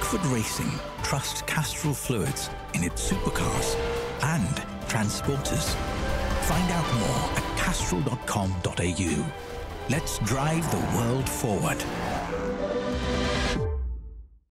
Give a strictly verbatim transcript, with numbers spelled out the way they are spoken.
Rockford Racing trusts Castrol fluids in its supercars and transporters. Find out more at castrol dot com dot a u. Let's drive the world forward.